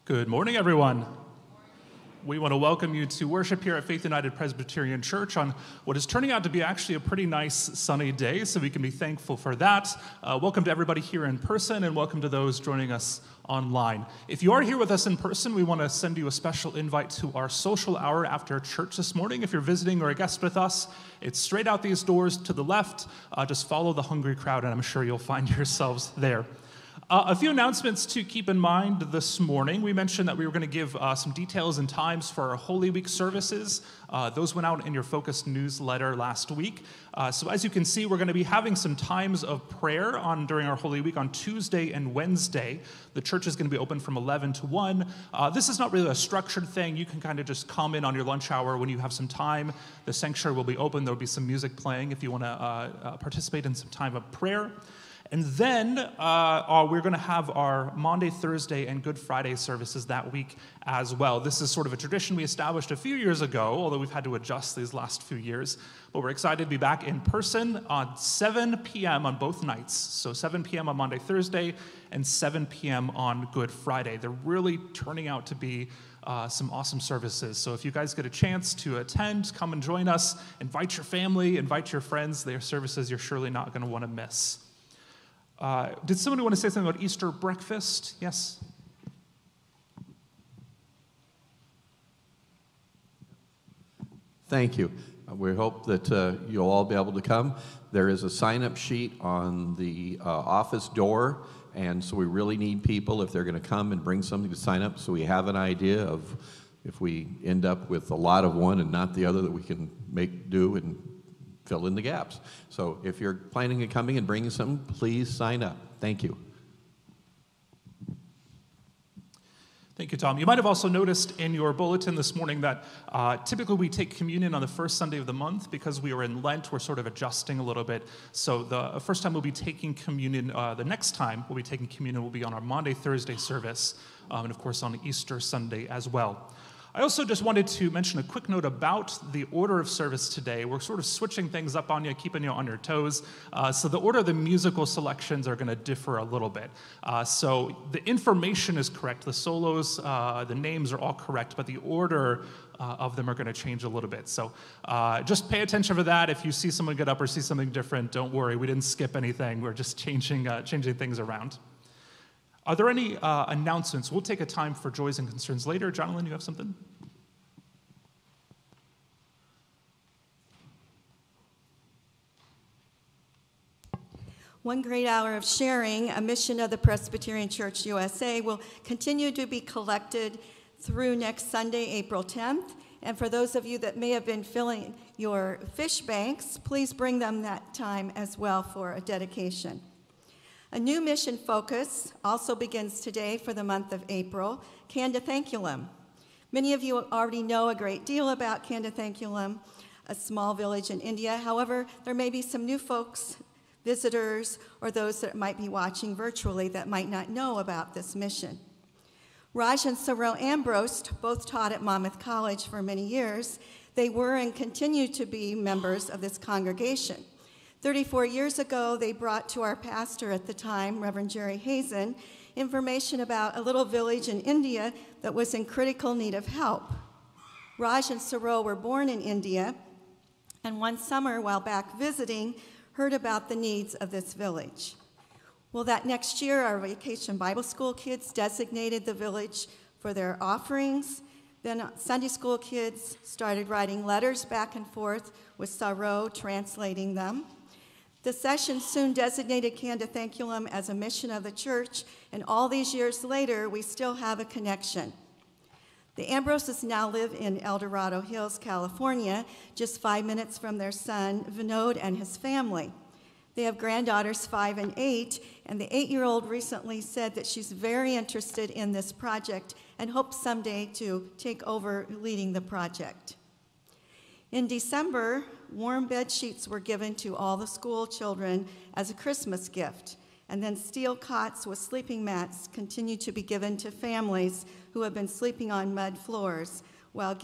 Good morning, everyone. We want to welcome you to worship here at Faith United Presbyterian Church on what is turning out to be actually a pretty nice sunny day, so we can be thankful for that. Welcome to everybody here in person, and welcome to those joining us online. If you are here with us in person, we want to send you a special invite to our social hour after church this morning. If you're visiting or a guest with us, it's straight out these doors to the left. Just follow the hungry crowd, and I'm sure you'll find yourselves there. A few announcements to keep in mind this morning. We mentioned that we were going to give some details and times for our Holy Week services. Those went out in your Focus newsletter last week. So as you can see, we're going to be having some times of prayer during our Holy Week on Tuesday and Wednesday. The church is going to be open from 11 to 1. This is not really a structured thing. You can kind of just come in on your lunch hour when you have some time. The sanctuary will be open. There will be some music playing if you want to participate in some time of prayer. And then we're going to have our Maundy, Thursday, and Good Friday services that week as well. This is sort of a tradition we established a few years ago, although we've had to adjust these last few years. But we're excited to be back in person on 7 p.m. on both nights. So 7 p.m. on Maundy, Thursday, and 7 p.m. on Good Friday. They're really turning out to be some awesome services. So if you guys get a chance to attend, come and join us. Invite your family, invite your friends. They are services you're surely not going to want to miss. Did somebody want to say something about Easter breakfast? Yes? Thank you. We hope that you'll all be able to come. There is a sign-up sheet on the office door, and so we really need people if they're going to come and bring something to sign up, so we have an idea of if we end up with a lot of one and not the other, that we can make do and fill in the gaps. So if you're planning on coming and bringing something, please sign up. Thank you. Thank you, Tom. You might have also noticed in your bulletin this morning that typically we take communion on the first Sunday of the month. Because we are in Lent, we're sort of adjusting a little bit. So the first time we'll be taking communion, the next time we'll be taking communion will be on our Maundy, Thursday service, and of course on Easter Sunday as well. I also just wanted to mention a quick note about the order of service today. We're sort of switching things up on you, keeping you on your toes. So the order of the musical selections are going to differ a little bit. So the information is correct. The solos, the names are all correct, but the order of them are going to change a little bit. So just pay attention for that. If you see someone get up or see something different, don't worry. We didn't skip anything. We're just changing things around. Are there any announcements? We'll take a time for joys and concerns later. Jonathan, you have something? One Great Hour of Sharing, a mission of the Presbyterian Church USA, will continue to be collected through next Sunday, April 10th. And for those of you that may have been filling your fish banks, please bring them that time as well for a dedication. A new mission focus also begins today for the month of April, Kandathankulam. Many of you already know a great deal about Kandathankulam, a small village in India. However, there may be some new folks, visitors, or those that might be watching virtually that might not know about this mission. Raj and Sarow Ambrose both taught at Monmouth College for many years. They were and continue to be members of this congregation. 34 years ago, they brought to our pastor at the time, Reverend Jerry Hazen, information about a little village in India that was in critical need of help. Raj and Sarow were born in India, and one summer while back visiting, heard about the needs of this village. Well, that next year, our Vacation Bible School kids designated the village for their offerings. Then Sunday school kids started writing letters back and forth with Sarow translating them. The session soon designated Kandathankulam as a mission of the church, and all these years later, we still have a connection. The Ambroses now live in El Dorado Hills, California, just 5 minutes from their son, Vinod, and his family. They have granddaughters 5 and 8, and the 8-year-old recently said that she's very interested in this project and hopes someday to take over leading the project. In December, warm bed sheets were given to all the school children as a Christmas gift, and then steel cots with sleeping mats continue to be given to families who have been sleeping on mud floors while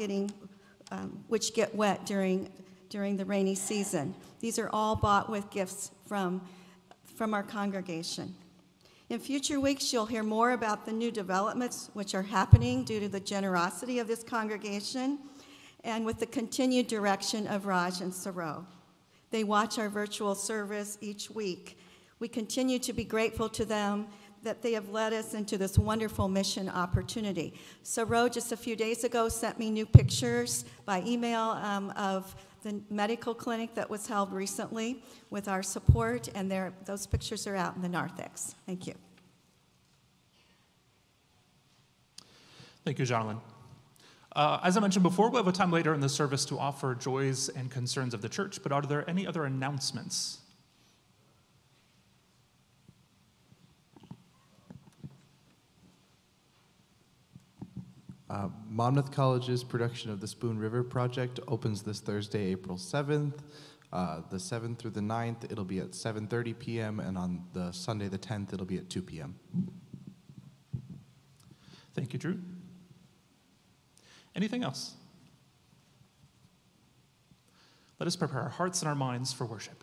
which get wet during the rainy season. These are all bought with gifts from our congregation. In future weeks, you'll hear more about the new developments which are happening due to the generosity of this congregation and with the continued direction of Raj and Saroh. They watch our virtual service each week. We continue to be grateful to them that they have led us into this wonderful mission opportunity. Saroh just a few days ago sent me new pictures by email of the medical clinic that was held recently with our support, and those pictures are out in the narthex. Thank you. Thank you, Jonathan. As I mentioned before, we'll have a time later in the service to offer joys and concerns of the church, but are there any other announcements? Monmouth College's production of the Spoon River Project opens this Thursday, April 7th. The 7th through the 9th, it'll be at 7:30 p.m., and on the Sunday, the 10th, it'll be at 2 p.m. Thank you, Drew. Anything else? Let us prepare our hearts and our minds for worship.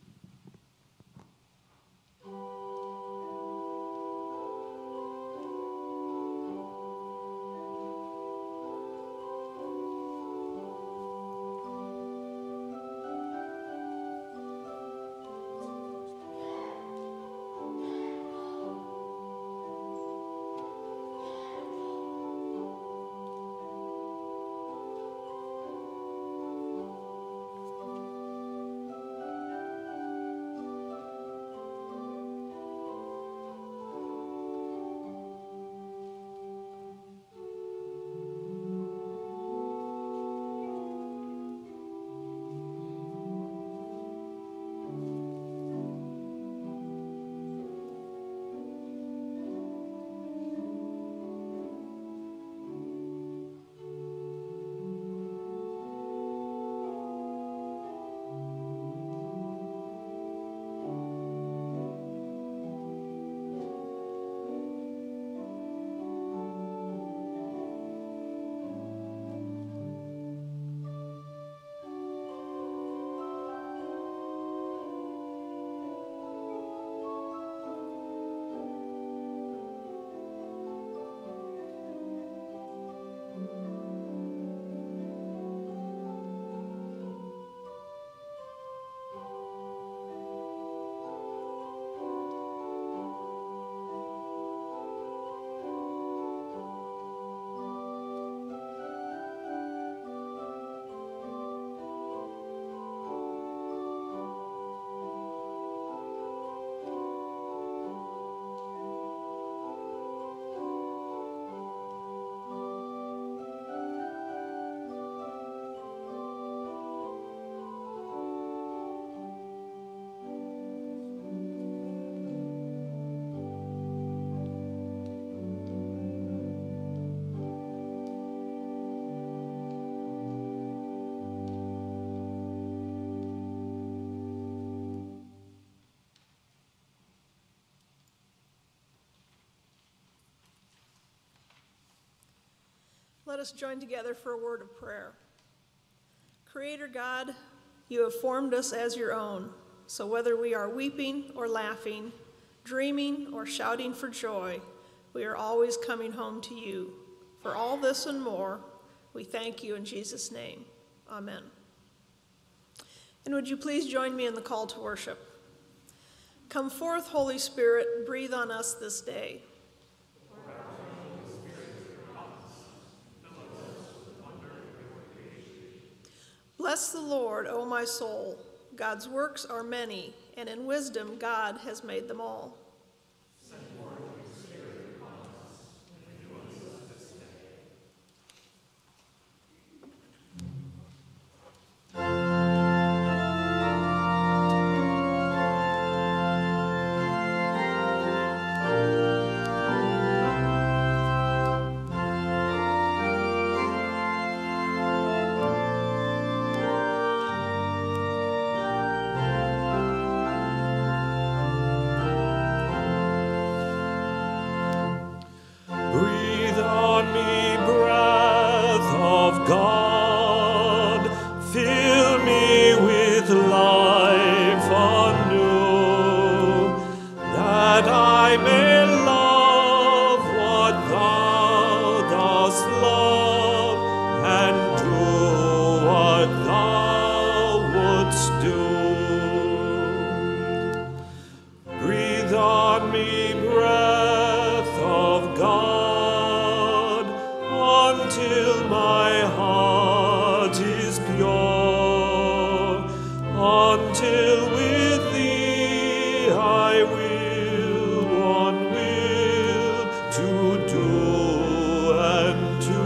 Let us join together for a word of prayer. Creator God, you have formed us as your own, so whether we are weeping or laughing, dreaming or shouting for joy, we are always coming home to you. For all this and more, we thank you in Jesus' name. Amen. And would you please join me in the call to worship? Come forth, Holy Spirit, breathe on us this day. Bless the Lord, O my soul. God's works are many, and in wisdom God has made them all. Send forth your Spirit upon us, and influence us this day. wouldst do. Breathe on me, breath of God, until my heart is pure, until with thee I will one will to do and to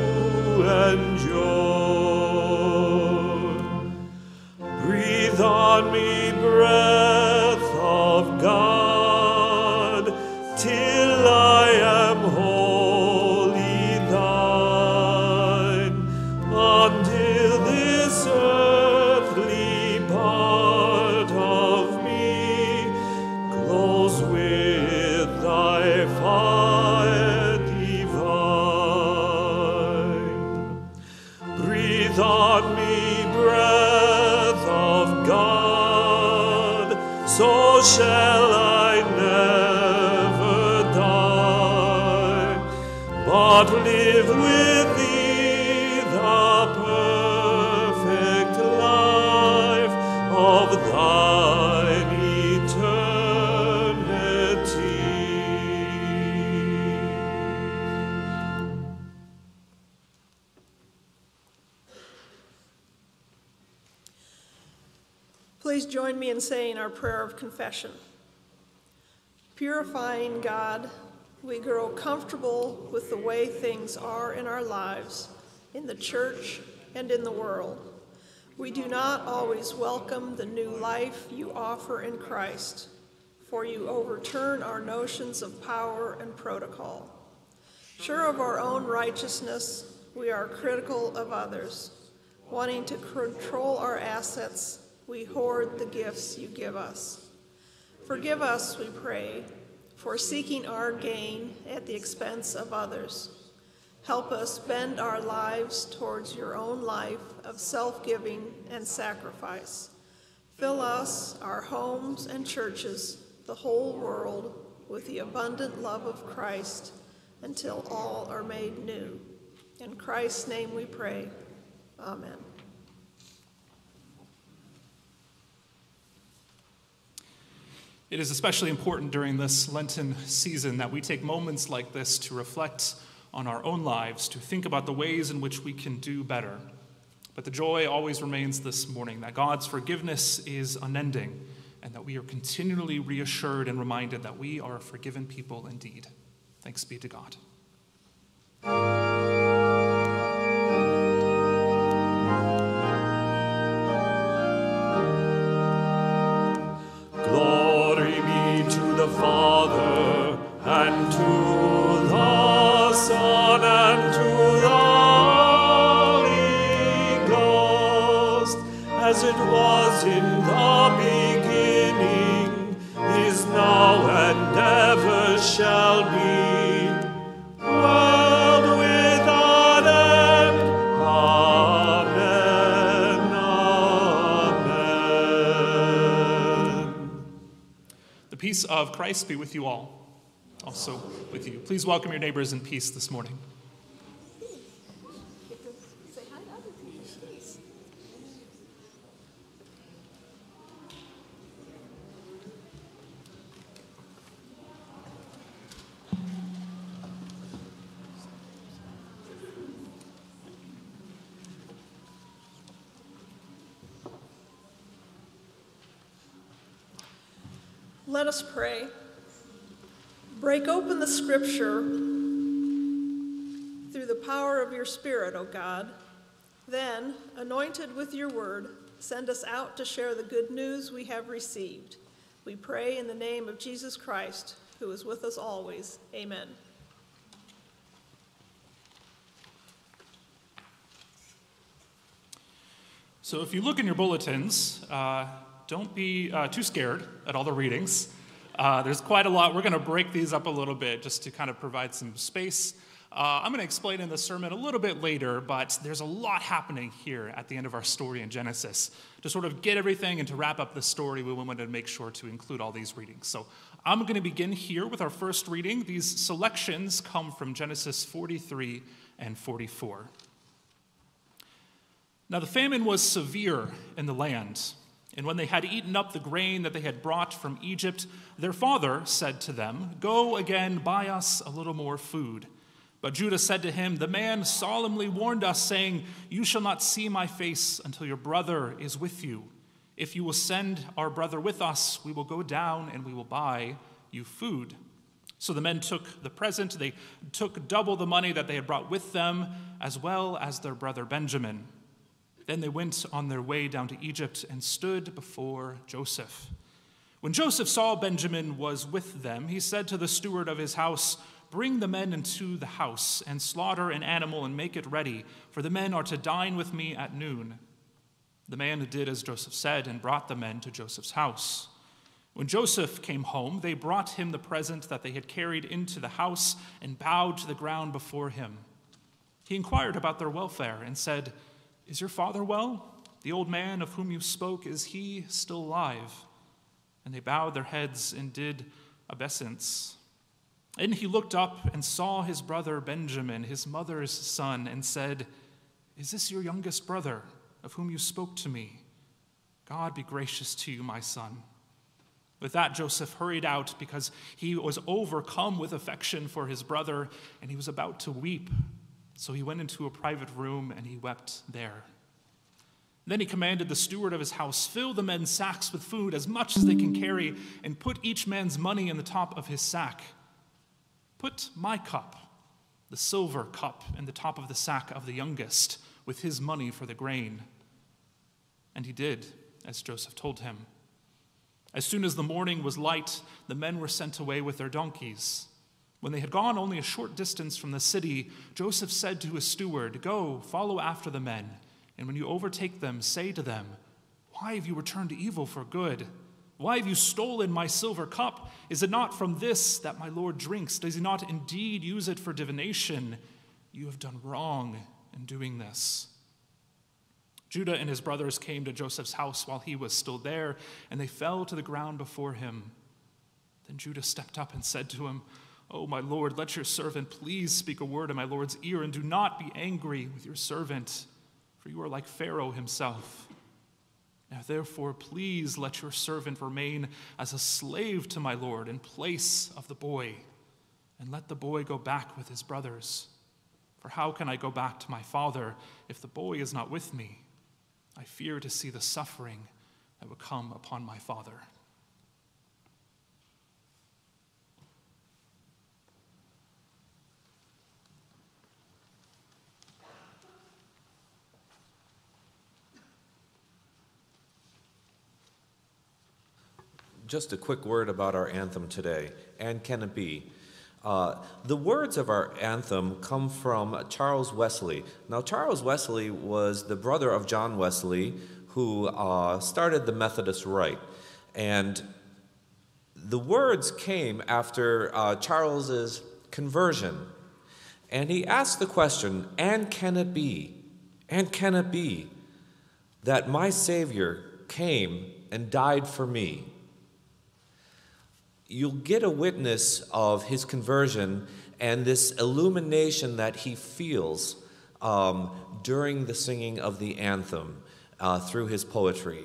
endure. Breathe on me, breath of God, till I am wholly thine, until this earthly part of me glows with thy fire divine. Breathe on me, breath of God, so shall I never die, but live with thee the perfect life of thine eternity. Please join me in saying our prayer of confession. Purifying God, we grow comfortable with the way things are in our lives, in the church and in the world. We do not always welcome the new life you offer in Christ, for you overturn our notions of power and protocol. Sure of our own righteousness, we are critical of others. Wanting to control our assets, we hoard the gifts you give us. Forgive us, we pray, for seeking our gain at the expense of others. Help us bend our lives towards your own life of self-giving and sacrifice. Fill us, our homes and churches, the whole world, with the abundant love of Christ until all are made new. In Christ's name we pray. Amen. It is especially important during this Lenten season that we take moments like this to reflect on our own lives, to think about the ways in which we can do better. But the joy always remains this morning that God's forgiveness is unending and that we are continually reassured and reminded that we are a forgiven people indeed. Thanks be to God. Glory be to the Father, and to the Son, and to the Holy Ghost, as it was in the beginning, is now, and ever shall be, world without end. Amen. Amen. The peace of Christ be with you all, also with you. Please welcome your neighbors in peace this morning. Let us pray. Break open the scripture through the power of your Spirit, O God. Then, anointed with your word, send us out to share the good news we have received. We pray in the name of Jesus Christ, who is with us always. Amen. So if you look in your bulletins, don't be too scared at all the readings. There's quite a lot. We're going to break these up a little bit just to kind of provide some space. I'm going to explain in the sermon a little bit later, but there's a lot happening here at the end of our story in Genesis. To sort of get everything and to wrap up the story, we wanted to make sure to include all these readings. So I'm going to begin here with our first reading. These selections come from Genesis 43 and 44. Now the famine was severe in the land, and when they had eaten up the grain that they had brought from Egypt, their father said to them, "Go again, buy us a little more food." But Judah said to him, "The man solemnly warned us, saying, 'You shall not see my face until your brother is with you. If you will send our brother with us, we will go down and we will buy you food.' So the men took the present. They took double the money that they had brought with them, as well as their brother Benjamin. Then they went on their way down to Egypt and stood before Joseph. When Joseph saw Benjamin was with them, he said to the steward of his house, 'Bring the men into the house and slaughter an animal and make it ready, for the men are to dine with me at noon.' The man did as Joseph said and brought the men to Joseph's house. When Joseph came home, they brought him the present that they had carried into the house and bowed to the ground before him. He inquired about their welfare and said, 'Is your father well? The old man of whom you spoke, is he still alive?' And they bowed their heads and did obeisance. And he looked up and saw his brother Benjamin, his mother's son, and said, 'Is this your youngest brother, of whom you spoke to me? God be gracious to you, my son.' With that, Joseph hurried out because he was overcome with affection for his brother, and he was about to weep. So he went into a private room and he wept there. Then he commanded the steward of his house, 'Fill the men's sacks with food, as much as they can carry, and put each man's money in the top of his sack. Put my cup, the silver cup, in the top of the sack of the youngest, with his money for the grain.' And he did as Joseph told him. As soon as the morning was light, the men were sent away with their donkeys. When they had gone only a short distance from the city, Joseph said to his steward, 'Go, follow after the men, and when you overtake them, say to them, "Why have you returned evil for good? Why have you stolen my silver cup? Is it not from this that my Lord drinks? Does he not indeed use it for divination? You have done wrong in doing this." Judah and his brothers came to Joseph's house while he was still there, and they fell to the ground before him. Then Judah stepped up and said to him, "Oh, my Lord, let your servant please speak a word in my Lord's ear, and do not be angry with your servant, for you are like Pharaoh himself. Now therefore, please let your servant remain as a slave to my Lord in place of the boy, and let the boy go back with his brothers. For how can I go back to my father if the boy is not with me? I fear to see the suffering that will come upon my father." Just a quick word about our anthem today, and can it be? The words of our anthem come from Charles Wesley. Now, Charles Wesley was the brother of John Wesley, who started the Methodist Rite. And the words came after Charles's conversion. And he asked the question, and can it be that my Savior came and died for me? You'll get a witness of his conversion and this illumination that he feels during the singing of the anthem through his poetry.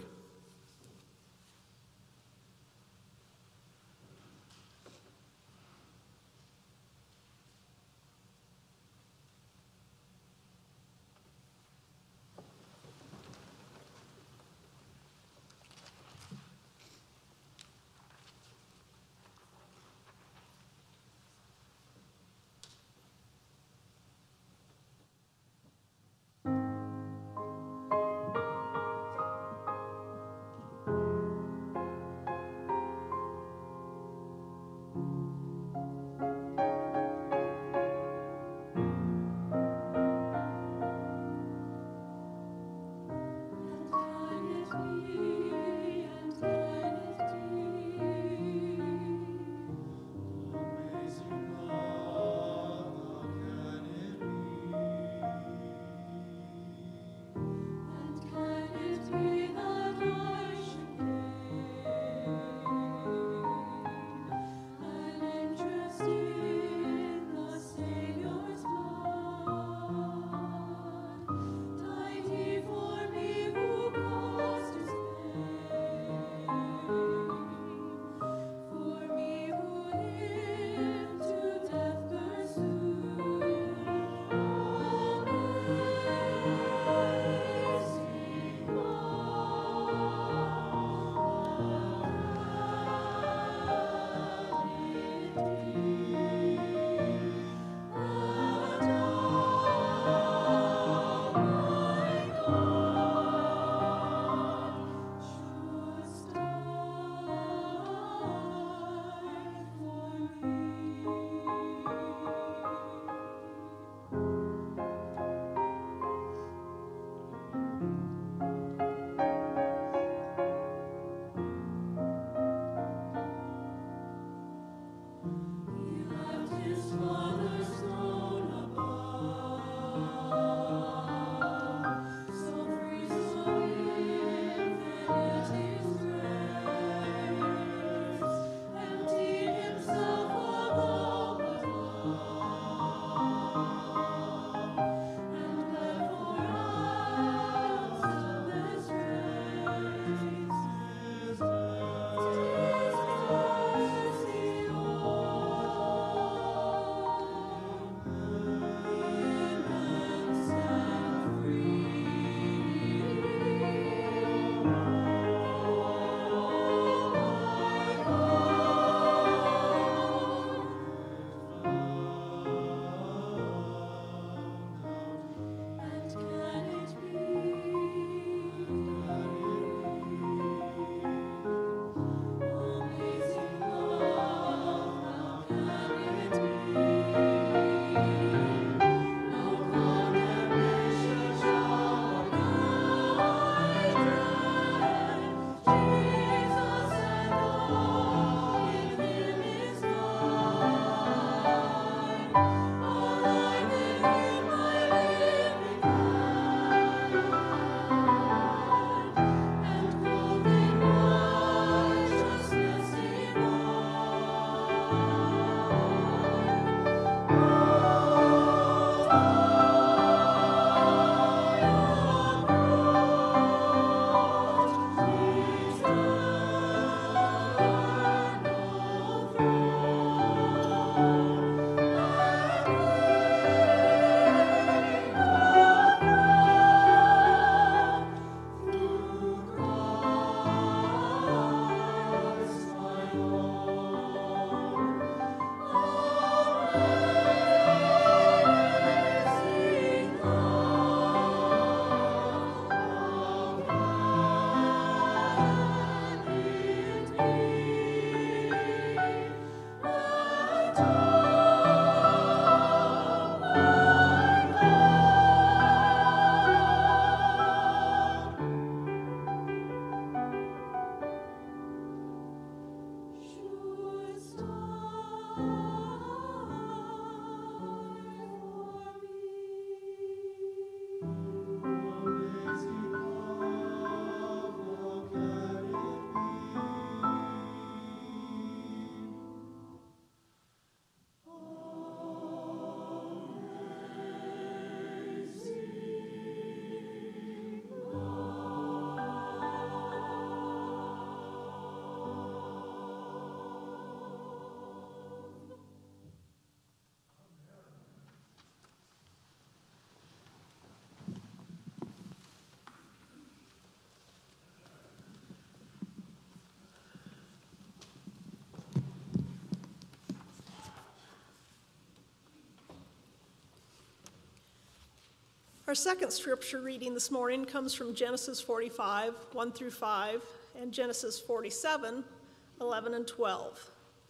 second scripture reading this morning comes from Genesis 45, 1 through 5, and Genesis 47, 11 and 12.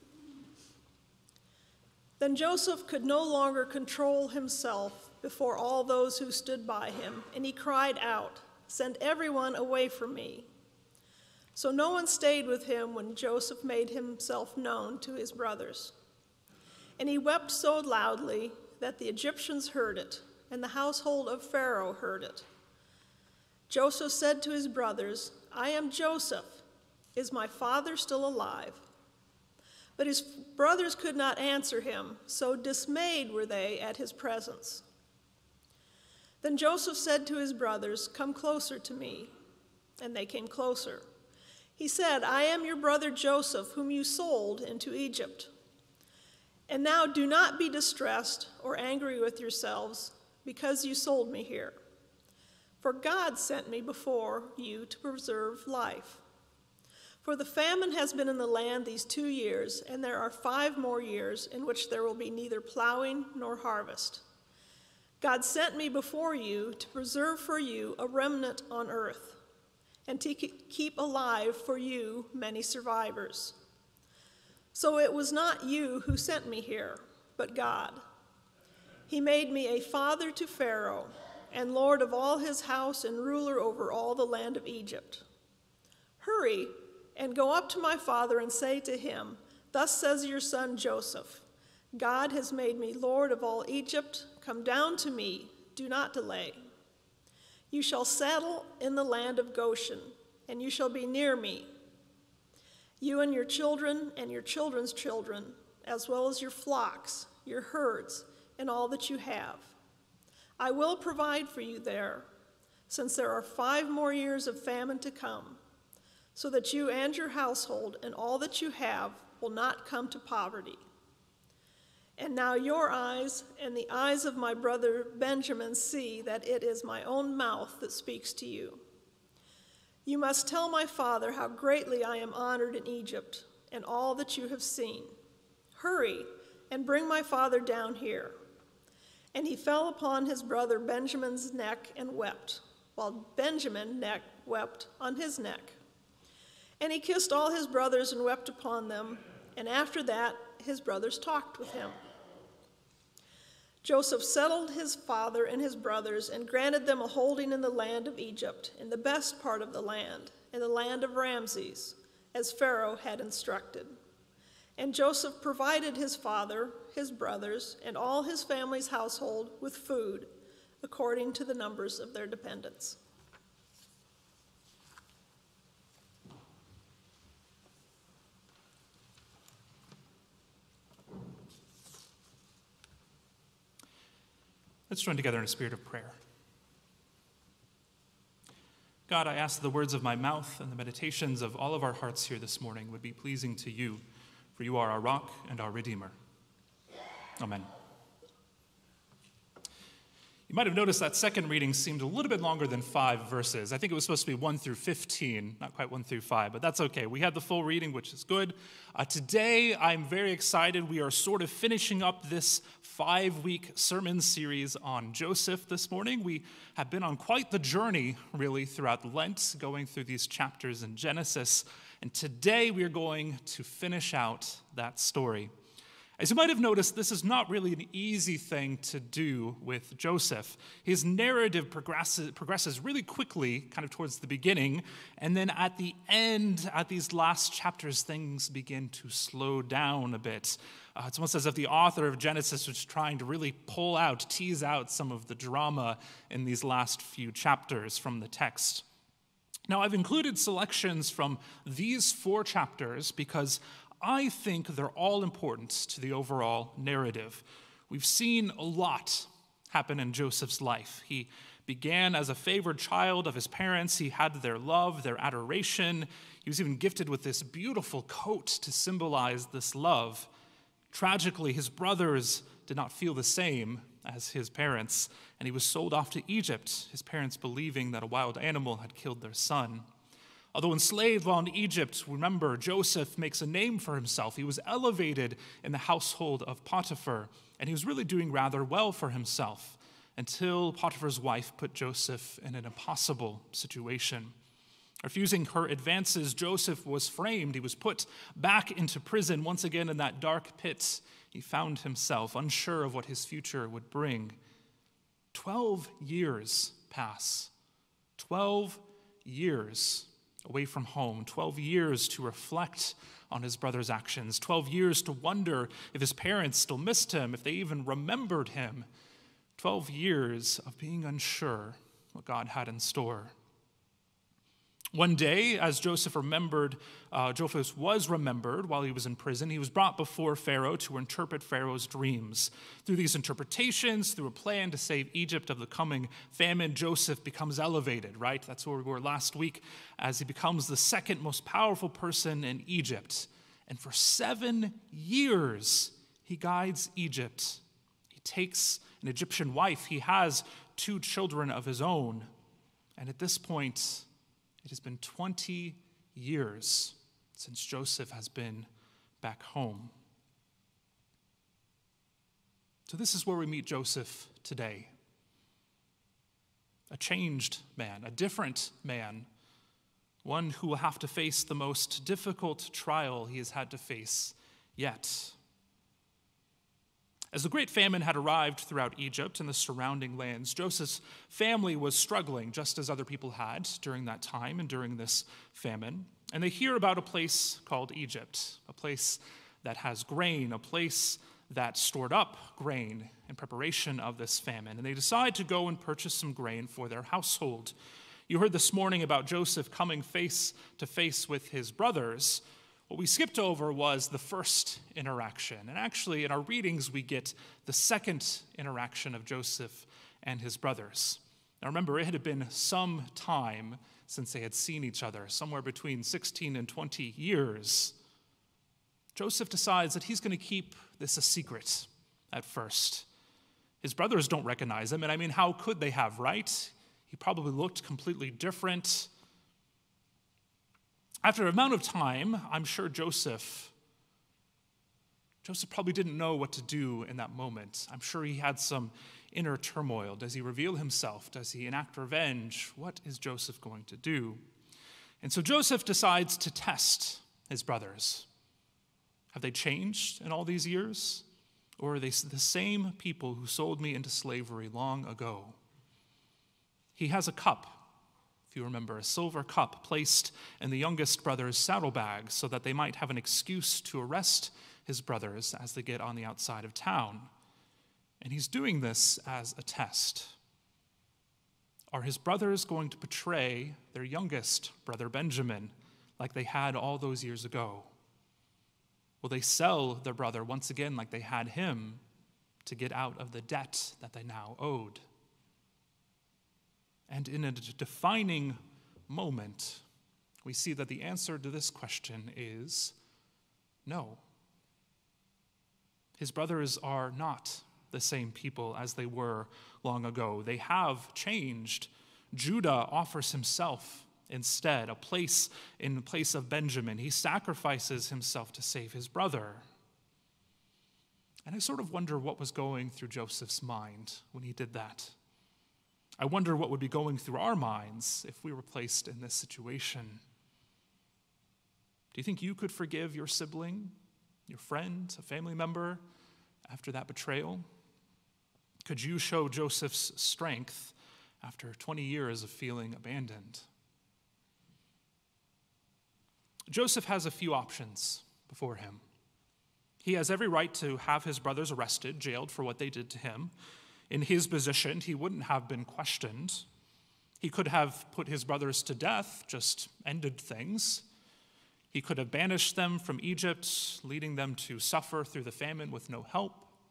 Then Joseph could no longer control himself before all those who stood by him, and he cried out, "Send everyone away from me." So no one stayed with him when Joseph made himself known to his brothers. And he wept so loudly that the Egyptians heard it, and the household of Pharaoh heard it. Joseph said to his brothers, "I am Joseph. Is my father still alive?" But his brothers could not answer him, so dismayed were they at his presence. Then Joseph said to his brothers, "Come closer to me." And they came closer. He said, "I am your brother Joseph, whom you sold into Egypt. And now do not be distressed or angry with yourselves because you sold me here. For God sent me before you to preserve life. For the famine has been in the land these 2 years, and there are 5 more years in which there will be neither plowing nor harvest. God sent me before you to preserve for you a remnant on earth, and to keep alive for you many survivors. So it was not you who sent me here, but God. He made me a father to Pharaoh, and lord of all his house and ruler over all the land of Egypt. Hurry and go up to my father and say to him, 'Thus says your son Joseph, God has made me lord of all Egypt. Come down to me, do not delay. You shall settle in the land of Goshen, and you shall be near me, you and your children and your children's children, as well as your flocks, your herds, and all that you have. I will provide for you there, since there are 5 more years of famine to come, so that you and your household and all that you have will not come to poverty. And now your eyes and the eyes of my brother Benjamin see that it is my own mouth that speaks to you. You must tell my father how greatly I am honored in Egypt and all that you have seen. Hurry and bring my father down here." And he fell upon his brother Benjamin's neck and wept, while Benjamin wept on his neck. And he kissed all his brothers and wept upon them, and after that his brothers talked with him. Joseph settled his father and his brothers and granted them a holding in the land of Egypt, in the best part of the land, in the land of Ramses, as Pharaoh had instructed. And Joseph provided his father, his brothers, and all his family's household with food, according to the numbers of their dependents. Let's join together in a spirit of prayer. God, I ask the words of my mouth and the meditations of all of our hearts here this morning would be pleasing to you, for you are our rock and our Redeemer. Amen. You might have noticed that second reading seemed a little bit longer than 5 verses. I think it was supposed to be 1 through 15, not quite 1 through 5, but that's okay. We had the full reading, which is good. Today, I'm very excited. We are sort of finishing up this 5-week sermon series on Joseph this morning. We have been on quite the journey, really, throughout Lent, going through these chapters in Genesis. And today, we are going to finish out that story. As you might have noticed, this is not really an easy thing to do with Joseph. His narrative progresses really quickly, kind of towards the beginning, and then at the end, at these last chapters, things begin to slow down a bit. It's almost as if the author of Genesis was trying to really tease out some of the drama in these last few chapters from the text. Now, I've included selections from these 4 chapters because I think they're all important to the overall narrative. We've seen a lot happen in Joseph's life. He began as a favored child of his parents. He had their love, their adoration. He was even gifted with this beautiful coat to symbolize this love. Tragically, his brothers did not feel the same as his parents, and he was sold off to Egypt, his parents believing that a wild animal had killed their son. Although enslaved while in Egypt, remember, Joseph makes a name for himself. He was elevated in the household of Potiphar, and he was really doing rather well for himself. until Potiphar's wife put Joseph in an impossible situation. Refusing her advances, Joseph was framed. He was put back into prison. Once again in that dark pit, he found himself unsure of what his future would bring. 12 years pass. 12 years away from home. 12 years to reflect on his brother's actions. 12 years to wonder if his parents still missed him, if they even remembered him. 12 years of being unsure what God had in store. One day, as Joseph was remembered while he was in prison, he was brought before Pharaoh to interpret Pharaoh's dreams. Through these interpretations, through a plan to save Egypt of the coming famine, Joseph becomes elevated, right? That's where we were last week, as he becomes the second most powerful person in Egypt. And for 7 years, he guides Egypt. He takes an Egyptian wife. He has 2 children of his own. And at this point, it has been 20 years since Joseph has been back home. So this is where we meet Joseph today. A changed man, a different man, one who will have to face the most difficult trial he has had to face yet. As the great famine had arrived throughout Egypt and the surrounding lands, Joseph's family was struggling, just as other people had during that time and during this famine. And they hear about a place called Egypt, a place that has grain, a place that stored up grain in preparation of this famine. And they decide to go and purchase some grain for their household. You heard this morning about Joseph coming face to face with his brothers. What we skipped over was the first interaction. And actually, in our readings, we get the second interaction of Joseph and his brothers. Now remember, it had been some time since they had seen each other, somewhere between 16 and 20 years. Joseph decides that he's going to keep this a secret at first. His brothers don't recognize him, and I mean, how could they have, right? He probably looked completely different. After an amount of time, I'm sure Joseph probably didn't know what to do in that moment. I'm sure he had some inner turmoil. Does he reveal himself? Does he enact revenge? What is Joseph going to do? And so Joseph decides to test his brothers. Have they changed in all these years? Or are they the same people who sold me into slavery long ago? He has a cup. If you remember, a silver cup placed in the youngest brother's saddlebag so that they might have an excuse to arrest his brothers as they get on the outside of town. And he's doing this as a test. Are his brothers going to betray their youngest brother Benjamin like they had all those years ago? Will they sell their brother once again like they had him to get out of the debt that they now owed? And in a defining moment, we see that the answer to this question is no. His brothers are not the same people as they were long ago. They have changed. Judah offers himself instead, a place in place of Benjamin. He sacrifices himself to save his brother. And I sort of wonder what was going through Joseph's mind when he did that. I wonder what would be going through our minds if we were placed in this situation. Do you think you could forgive your sibling, your friend, a family member after that betrayal? Could you show Joseph's strength after 20 years of feeling abandoned? Joseph has a few options before him. He has every right to have his brothers arrested, jailed for what they did to him. In his position, he wouldn't have been questioned. He could have put his brothers to death, just ended things. He could have banished them from Egypt, leading them to suffer through the famine with no help.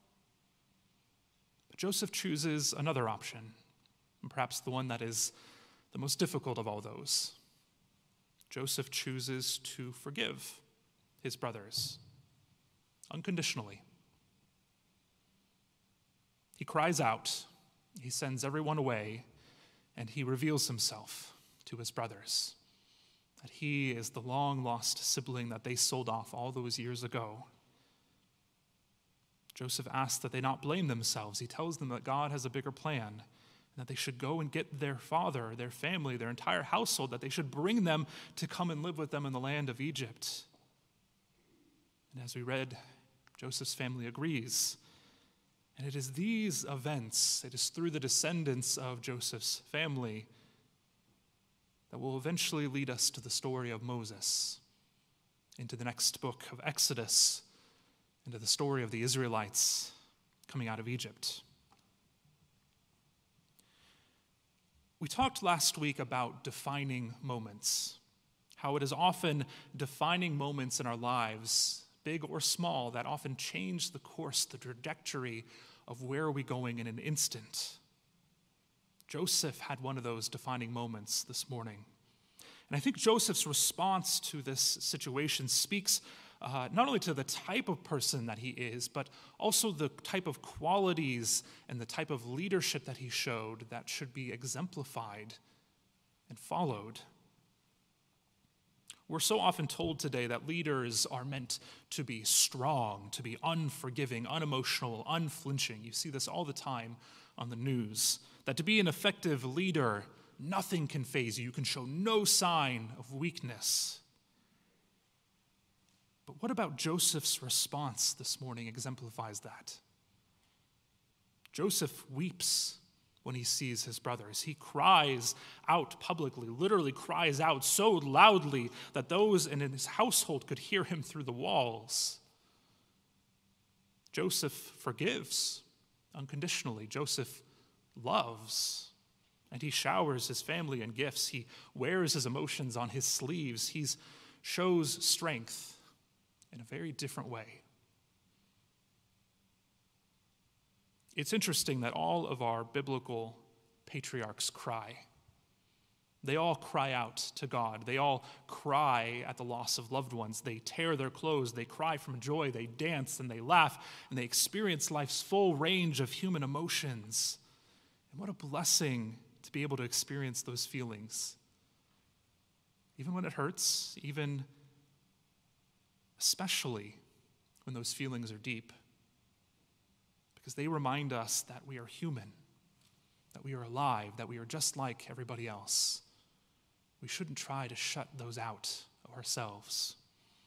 But Joseph chooses another option, and perhaps the one that is the most difficult of all those. Joseph chooses to forgive his brothers unconditionally. He cries out, he sends everyone away, and he reveals himself to his brothers, that he is the long-lost sibling that they sold off all those years ago. Joseph asks that they not blame themselves. He tells them that God has a bigger plan, and that they should go and get their father, their family, their entire household, that they should bring them to come and live with them in the land of Egypt. And as we read, Joseph's family agrees. And it is these events, it is through the descendants of Joseph's family, that will eventually lead us to the story of Moses, into the next book of Exodus, into the story of the Israelites coming out of Egypt. We talked last week about defining moments, how it is often defining moments in our lives, big or small, that often change the course, the trajectory of where are we going in an instant. Joseph had one of those defining moments this morning. And I think Joseph's response to this situation speaks not only to the type of person that he is, but also the type of qualities and the type of leadership that he showed that should be exemplified and followed. We're so often told today that leaders are meant to be strong, to be unforgiving, unemotional, unflinching. You see this all the time on the news. That to be an effective leader, nothing can faze you. You can show no sign of weakness. But what about Joseph's response this morning exemplifies that? Joseph weeps when he sees his brothers. He cries out publicly, literally cries out so loudly that those in his household could hear him through the walls. Joseph forgives unconditionally. Joseph loves, and he showers his family in gifts. He wears his emotions on his sleeves. He shows strength in a very different way. It's interesting that all of our biblical patriarchs cry. They all cry out to God. They all cry at the loss of loved ones. They tear their clothes. They cry from joy. They dance and they laugh, and they experience life's full range of human emotions. And what a blessing to be able to experience those feelings. Even when it hurts, even especially when those feelings are deep. Because they remind us that we are human, that we are alive, that we are just like everybody else. We shouldn't try to shut those out of ourselves.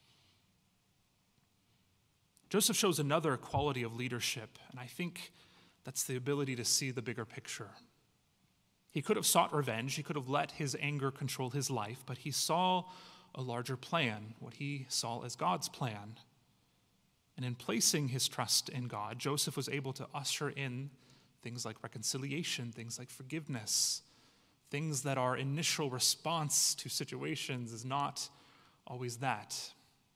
Joseph shows another quality of leadership, and I think that's the ability to see the bigger picture. He could have sought revenge. He could have let his anger control his life, but he saw a larger plan, what he saw as God's plan. And in placing his trust in God, Joseph was able to usher in things like reconciliation, things like forgiveness, things that our initial response to situations is not always that.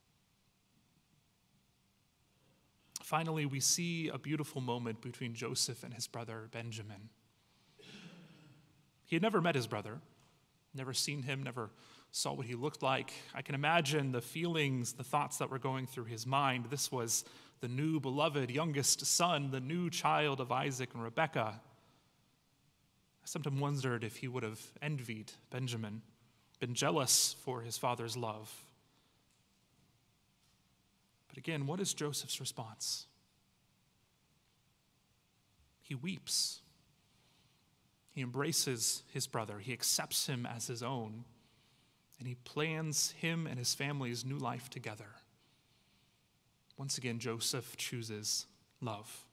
Finally, we see a beautiful moment between Joseph and his brother Benjamin. He had never met his brother, never seen him, never saw what he looked like. I can imagine the feelings, the thoughts that were going through his mind. This was the new beloved youngest son, the new child of Isaac and Rebekah. I sometimes wondered if he would have envied Benjamin, been jealous for his father's love. But again, what is Joseph's response? He weeps. He embraces his brother. He accepts him as his own. And he plans him and his family's new life together. Once again, Joseph chooses love.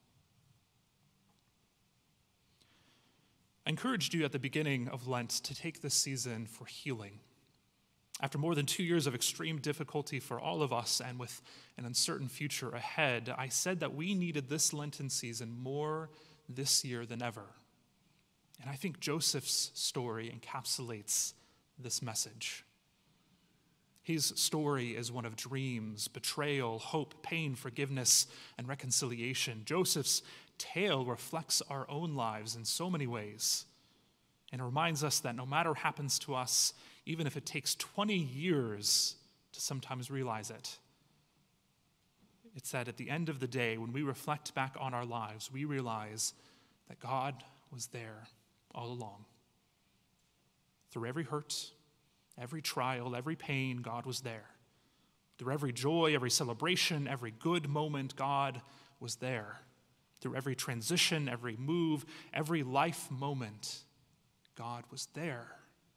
I encouraged you at the beginning of Lent to take this season for healing. After more than 2 years of extreme difficulty for all of us and with an uncertain future ahead, I said that we needed this Lenten season more this year than ever. And I think Joseph's story encapsulates this message. His story is one of dreams, betrayal, hope, pain, forgiveness, and reconciliation. Joseph's tale reflects our own lives in so many ways and reminds us that no matter what happens to us, even if it takes 20 years to sometimes realize it, it's that at the end of the day, when we reflect back on our lives, we realize that God was there all along. Through every hurt, every trial, every pain, God was there. Through every joy, every celebration, every good moment, God was there. Through every transition, every move, every life moment, God was there.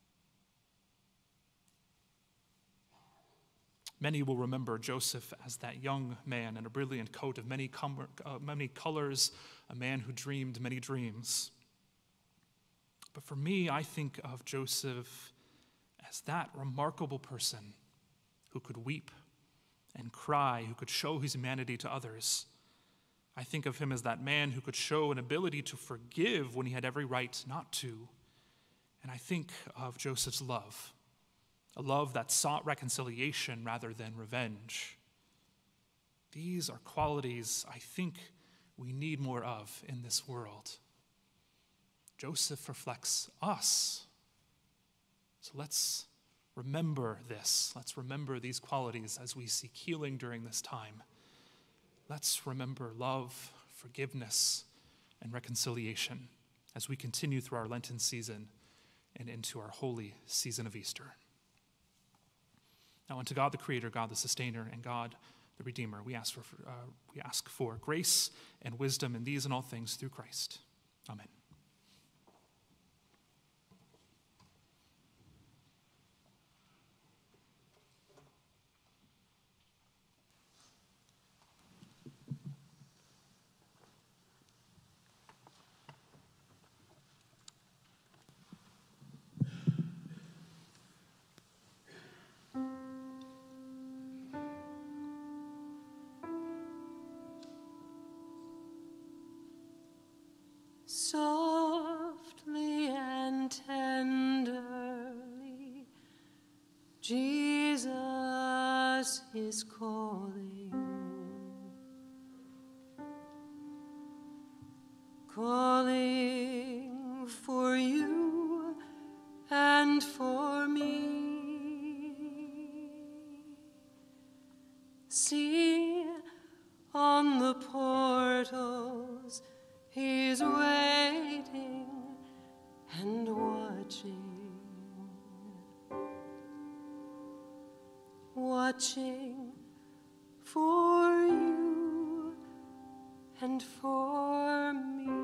Many will remember Joseph as that young man in a brilliant coat of many colors, a man who dreamed many dreams. But for me, I think of Joseph as that remarkable person who could weep and cry, who could show his humanity to others. I think of him as that man who could show an ability to forgive when he had every right not to. And I think of Joseph's love, a love that sought reconciliation rather than revenge. These are qualities I think we need more of in this world. Joseph reflects us. So let's remember this. Let's remember these qualities as we seek healing during this time. Let's remember love, forgiveness, and reconciliation as we continue through our Lenten season and into our holy season of Easter. Now, unto God the Creator, God the Sustainer, and God the Redeemer, we ask for grace and wisdom in these and all things through Christ. Amen. Softly and tenderly, Jesus is calling, calling for you and for me. See on the portals, He's waiting and watching, watching for you and for me.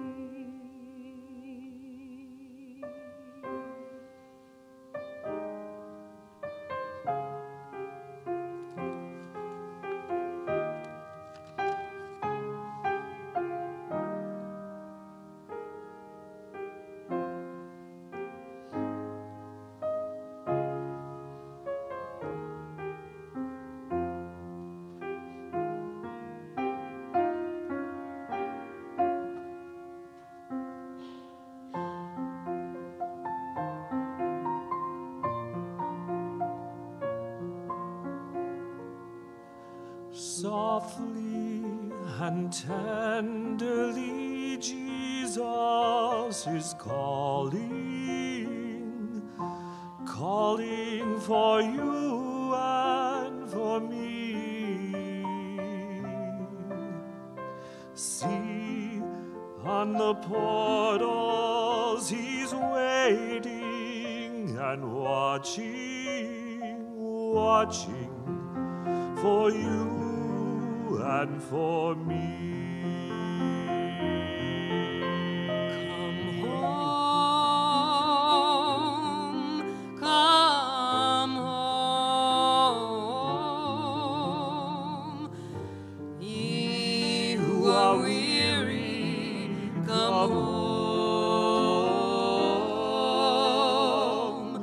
Softly and tenderly, Jesus is calling, calling for you and for me. See, on the portals He's waiting and watching, watching for you and for me. Come home, come home, ye who are weary, come home,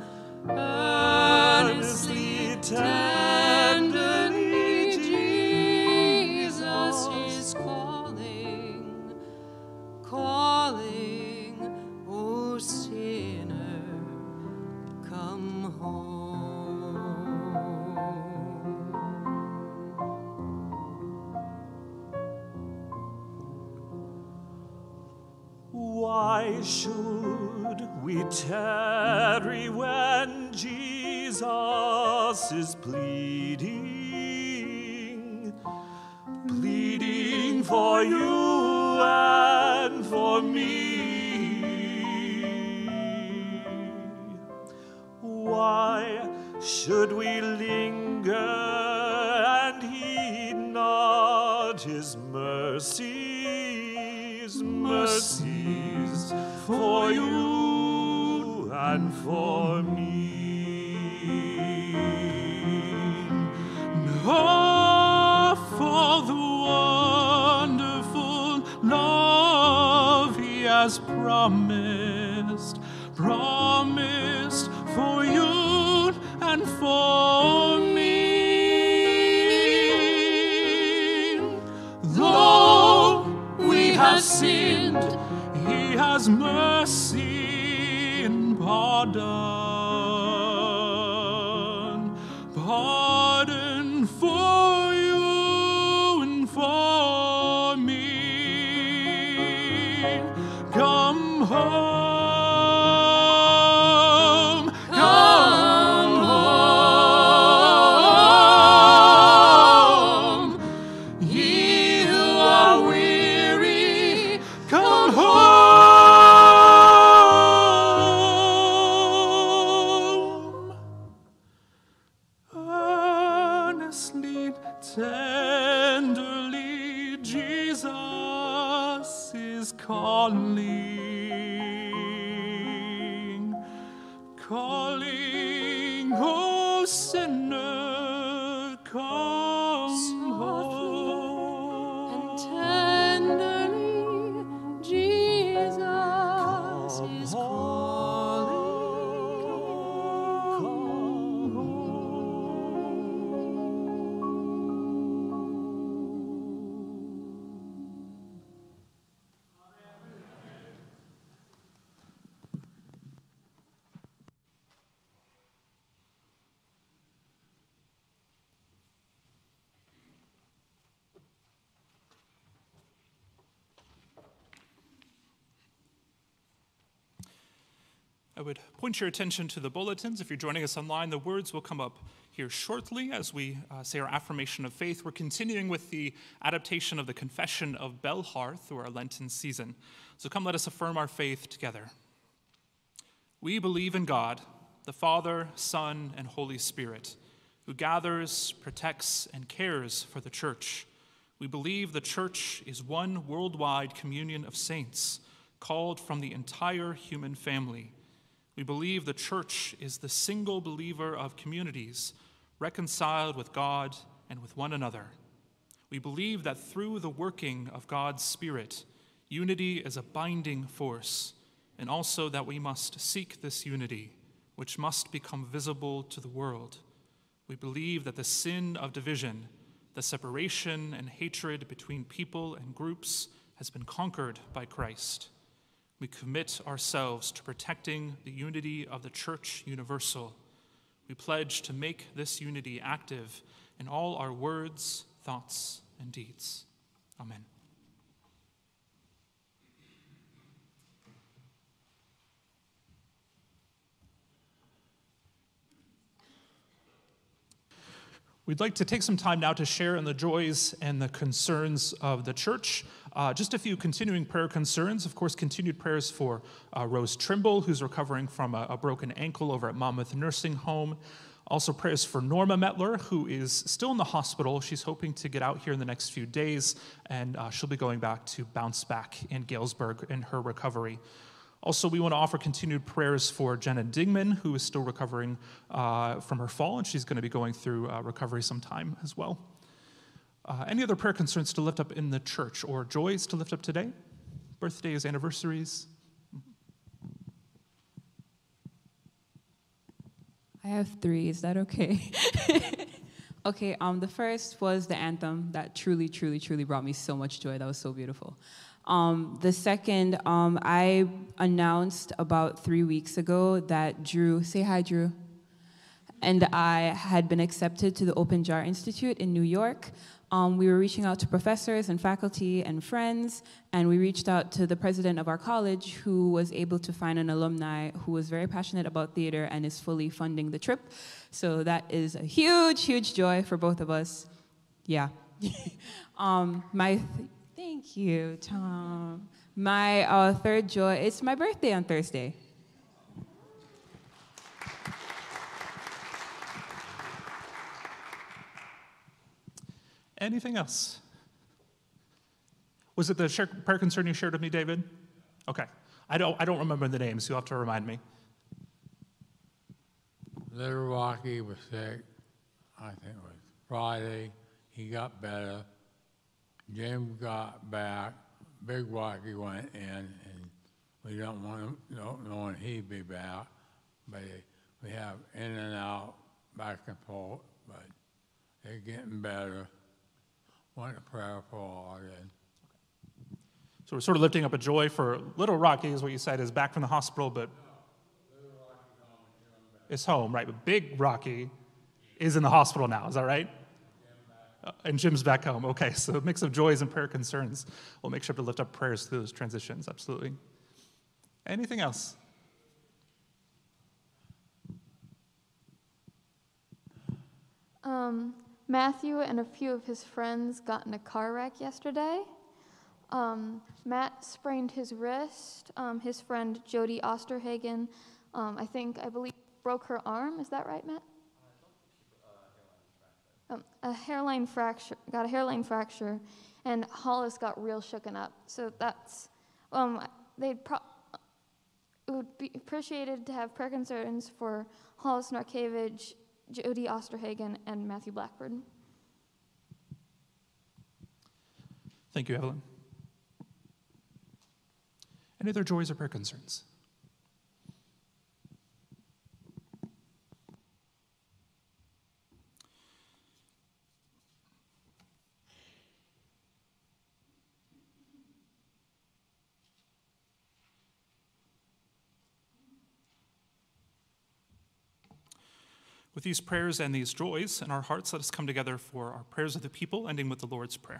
earnestly tenderly, Jesus is calling, calling, O sinner, come home. Why should we tarry when Jesus is pleading, pleading for you and for me? Why should we linger and heed not God, his mercies, mercies for you and for me. Oh, for the wonderful love he has promised for you and for me. Though we have sinned, he has mercy and pardon for you and for me. Come home, come home. Ye who are weary, come home. Earnestly, tenderly, Jesus is calling, oh sinner, come home. And tenderly, Jesus is I would point your attention to the bulletins. If you're joining us online, the words will come up here shortly as we say our affirmation of faith. We're continuing with the adaptation of the Confession of Belhar through our Lenten season. So come, let us affirm our faith together. We believe in God, the Father, Son, and Holy Spirit, who gathers, protects, and cares for the Church. We believe the Church is one worldwide communion of saints, called from the entire human family. We believe the Church is the single believer of communities, reconciled with God and with one another. We believe that through the working of God's Spirit, unity is a binding force, and also that we must seek this unity, which must become visible to the world. We believe that the sin of division, the separation and hatred between people and groups, has been conquered by Christ. We commit ourselves to protecting the unity of the Church Universal. We pledge to make this unity active in all our words, thoughts, and deeds. Amen. We'd like to take some time now to share in the joys and the concerns of the church. Just a few continuing prayer concerns. Of course, continued prayers for Rose Trimble, who's recovering from a broken ankle over at Monmouth Nursing Home. Also prayers for Norma Metler, who is still in the hospital. She's hoping to get out here in the next few days, and she'll be going back to Bounce Back in Galesburg in her recovery. Also, we want to offer continued prayers for Jenna Dingman, who is still recovering from her fall, and she's going to be going through recovery sometime as well. Any other prayer concerns to lift up in the church or joys to lift up today? Birthdays, anniversaries? I have 3. Is that okay? Okay, the first was the anthem that truly, truly, truly brought me so much joy. That was so beautiful. The second, I announced about 3 weeks ago that Drew, say hi, Drew, and I had been accepted to the Open Jar Institute in New York. We were reaching out to professors and faculty and friends, and we reached out to the president of our college, who was able to find an alumni who was very passionate about theater and is fully funding the trip. So that is a huge, huge joy for both of us. Yeah. Thank you, Tom. My third joy, it's my birthday on Thursday. Anything else? Was it the prayer concern you shared with me, David? Okay. I don't remember the names. You'll have to remind me. Little Rocky was sick. I think it was Friday. He got better. Jim got back. Big Rocky went in, and we don't know when he'd be back. But we have in and out, back and forth. But they're getting better. Want to pray for all this. So we're sort of lifting up a joy for little Rocky, is what you said, is back from the hospital, but is home, right? But big Rocky is in the hospital now. Is that right? And Jim's back home. Okay, so a mix of joys and prayer concerns. We'll make sure to lift up prayers through those transitions. Absolutely. Anything else? Matthew and a few of his friends got in a car wreck yesterday. Matt sprained his wrist. His friend Jody Osterhagen, I believe, broke her arm. Is that right, Matt? A hairline fracture. Got a hairline fracture, and Hollis got real shooken up. So that's it would be appreciated to have prayer concerns for Hollis Narkevich, Jody Osterhagen, and Matthew Blackburn. Thank you, Evelyn. Any other joys or prayer concerns? With these prayers and these joys in our hearts, let us come together for our prayers of the people, ending with the Lord's Prayer.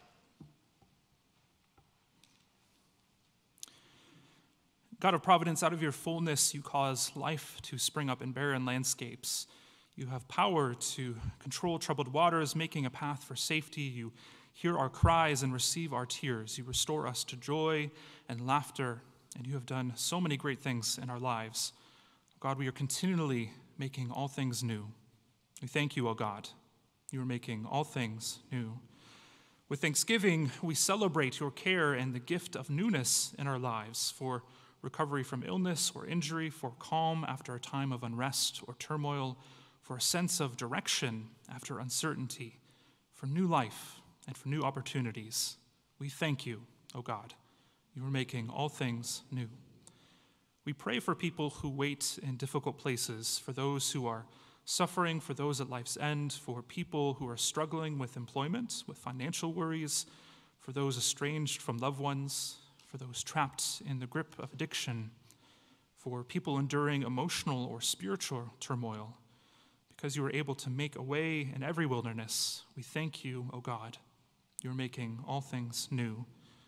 God of providence, out of your fullness you cause life to spring up in barren landscapes. You have power to control troubled waters, making a path for safety. You hear our cries and receive our tears. You restore us to joy and laughter, and you have done so many great things in our lives. God, we are continually making all things new. We thank you, O God. You are making all things new. With thanksgiving, we celebrate your care and the gift of newness in our lives, for recovery from illness or injury, for calm after a time of unrest or turmoil, for a sense of direction after uncertainty, for new life and for new opportunities. We thank you, O God. You are making all things new. We pray for people who wait in difficult places, for those who are suffering, for those at life's end, for people who are struggling with employment, with financial worries, for those estranged from loved ones, for those trapped in the grip of addiction, for people enduring emotional or spiritual turmoil. Because you are able to make a way in every wilderness, we thank you, O God. You are making all things new.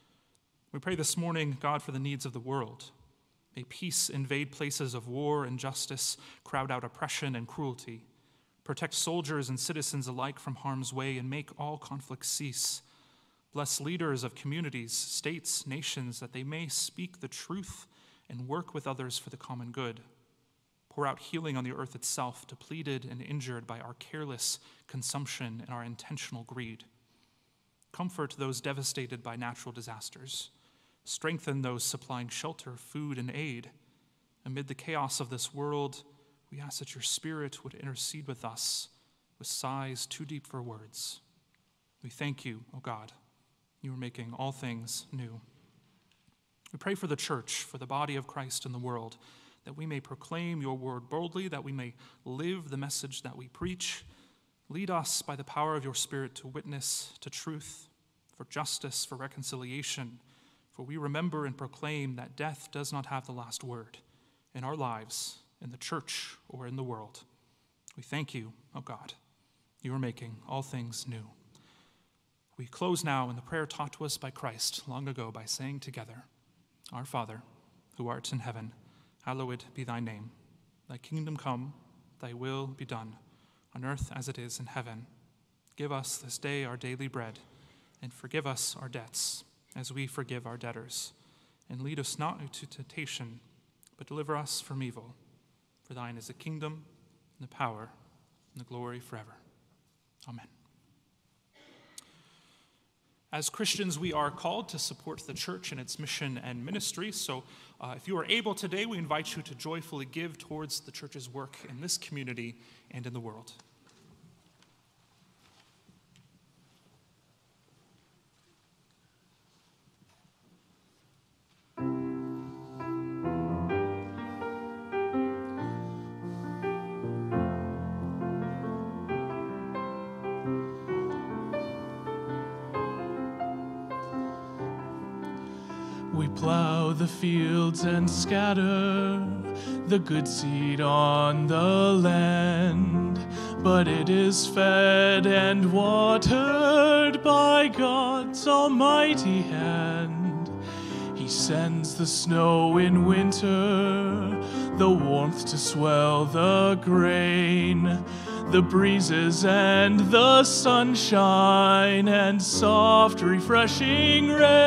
We pray this morning, God, for the needs of the world. May peace invade places of war and justice, crowd out oppression and cruelty, protect soldiers and citizens alike from harm's way, and make all conflicts cease. Bless leaders of communities, states, nations, that they may speak the truth and work with others for the common good. Pour out healing on the earth itself, depleted and injured by our careless consumption and our intentional greed. Comfort those devastated by natural disasters. Strengthen those supplying shelter, food, and aid. Amid the chaos of this world, we ask that your Spirit would intercede with us with sighs too deep for words. We thank you, O God. You are making all things new. We pray for the church, for the body of Christ in the world, that we may proclaim your word boldly, that we may live the message that we preach. Lead us by the power of your Spirit to witness to truth, for justice, for reconciliation. For we remember and proclaim that death does not have the last word in our lives, in the church, or in the world. We thank you, O God. You are making all things new. We close now in the prayer taught to us by Christ long ago by saying together, Our Father, who art in heaven, hallowed be thy name. Thy kingdom come, thy will be done, on earth as it is in heaven. Give us this day our daily bread, and forgive us our debts, as we forgive our debtors. And lead us not into temptation, but deliver us from evil. For thine is the kingdom, and the power, and the glory forever. Amen. As Christians, we are called to support the church in its mission and ministry. So if you are able today, we invite you to joyfully give towards the church's work in this community and in the world. We plow the fields and scatter the good seed on the land, but it is fed and watered by God's almighty hand. He sends the snow in winter, the warmth to swell the grain, the breezes and the sunshine, and soft, refreshing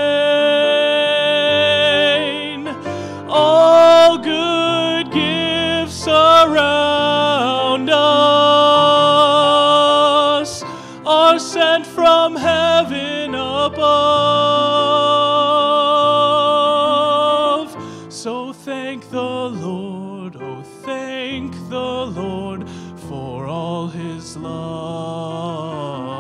rain. All good gifts around us are sent from heaven above. So thank the Lord, oh thank the Lord for all his love.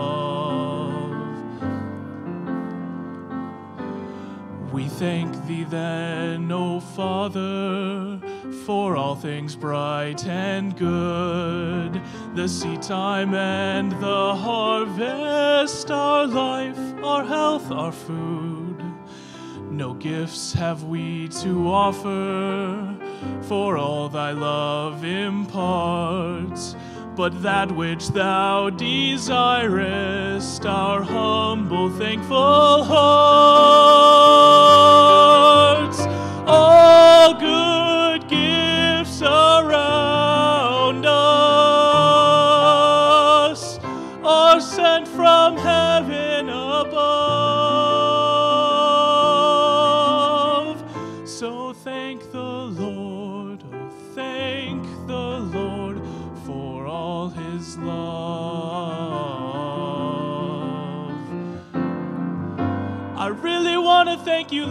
We thank thee then, O Father, for all things bright and good, the seedtime and the harvest, our life, our health, our food. No gifts have we to offer, for all thy love imparts, but that which thou desirest, our humble, thankful hearts. All good gifts around us are sent from heaven above. So thank the Lord, oh thank the Lord for all his love. I really want to thank you,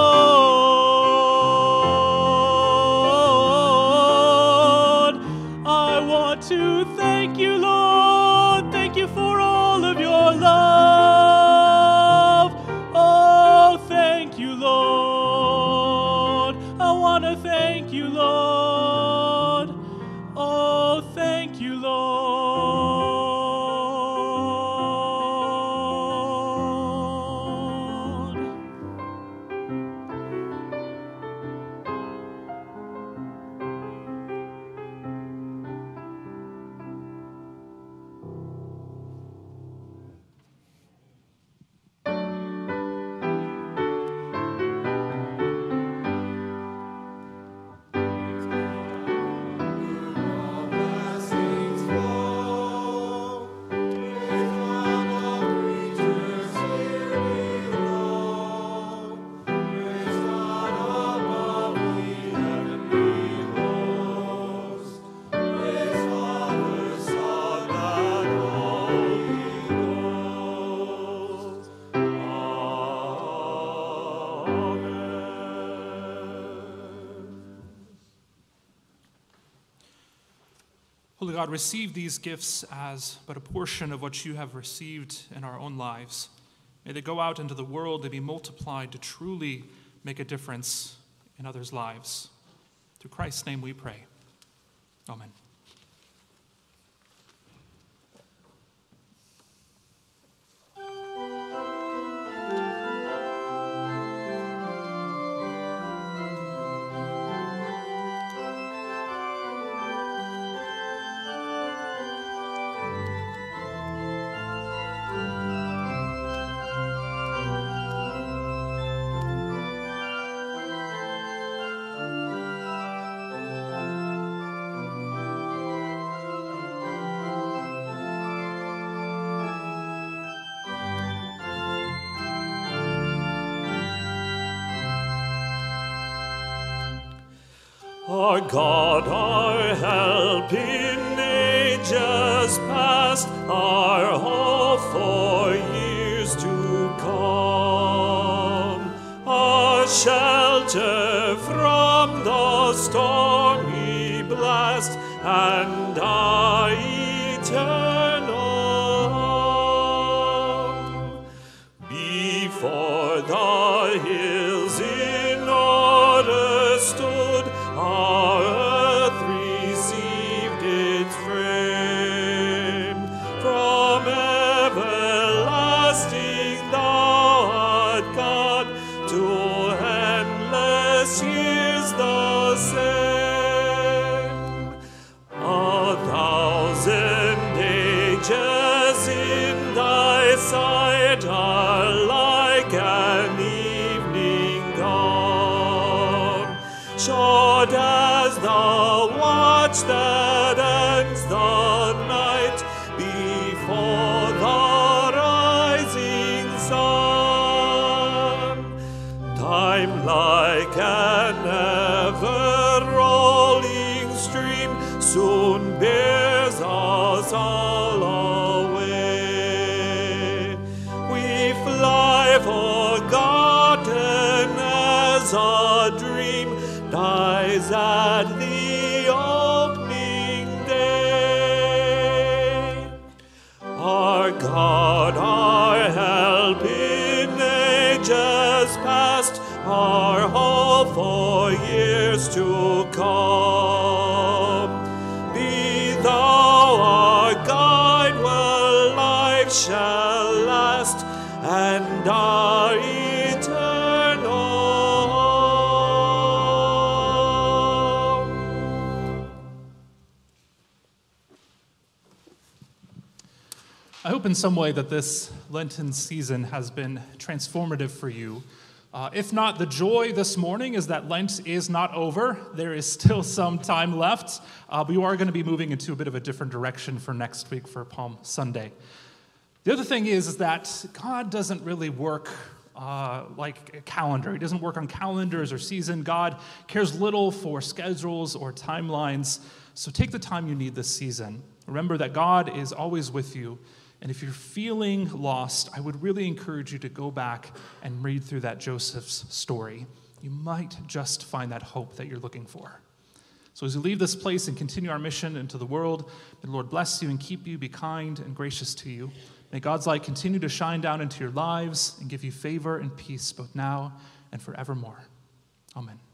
Lord. I want to thank you, Lord. Thank you for all of your love. Oh, thank you, Lord. I want to thank you, Lord. Oh, thank you, Lord. Holy God, receive these gifts as but a portion of what you have received in our own lives. May they go out into the world and be multiplied to truly make a difference in others' lives. Through Christ's name we pray. Amen. Our God, our help in ages past, our hope for years to shelter from the stormy blast and our eternal home. Before the hills in order stood, our earth received its frame. From everlasting thou art God, to endless years the same. 1,000 ages in thy sight are like an evening dawn, short as the watch that ends the night before the rising sun. Time like an ever-rolling stream soon bears us all away. We fly forgotten as a dream dies at the opening day. Our God, our help in ages past, our hope for years to come. Be thou our guide where life shall last, and our eternal home. I hope in some way that this Lenten season has been transformative for you. If not, the joy this morning is that Lent is not over. There is still some time left. We are going to be moving into a bit of a different direction for next week for Palm Sunday. The other thing is that God doesn't really work like a calendar. He doesn't work on calendars or season. God cares little for schedules or timelines. So take the time you need this season. Remember that God is always with you. And if you're feeling lost, I would really encourage you to go back and read through that Joseph's story. You might just find that hope that you're looking for. So as you leave this place and continue our mission into the world, may the Lord bless you and keep you, be kind and gracious to you. May God's light continue to shine down into your lives and give you favor and peace both now and forevermore. Amen.